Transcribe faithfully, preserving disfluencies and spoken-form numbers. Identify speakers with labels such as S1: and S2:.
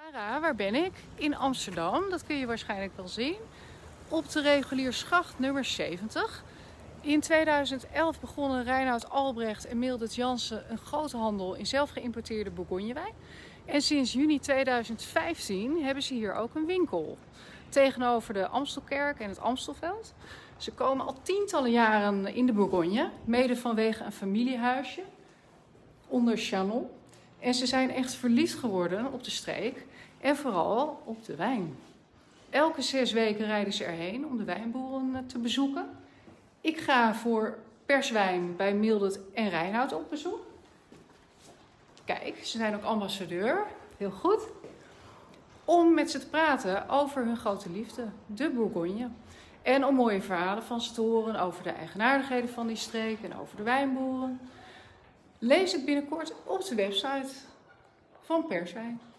S1: Lara, waar ben ik? In Amsterdam, dat kun je waarschijnlijk wel zien. Op de Reguliersgracht nummer zeventig. In tweeduizend elf begonnen Reinoud Albrecht en Mildred Jansen een grote handel in zelfgeïmporteerde Bourgognewijn. En sinds juni tweeduizend vijftien hebben ze hier ook een winkel. Tegenover de Amstelkerk en het Amstelveld. Ze komen al tientallen jaren in de Bourgogne. Mede vanwege een familiehuisje onder Chanon. En ze zijn echt verliefd geworden op de streek en vooral op de wijn. Elke zes weken rijden ze erheen om de wijnboeren te bezoeken. Ik ga voor perswijn bij Mildred en Reinoud op bezoek. Kijk, ze zijn ook ambassadeur. Heel goed. Om met ze te praten over hun grote liefde, de Bourgogne. En om mooie verhalen van ze te horen over de eigenaardigheden van die streek en over de wijnboeren. Lees het binnenkort op de website van Perswijn.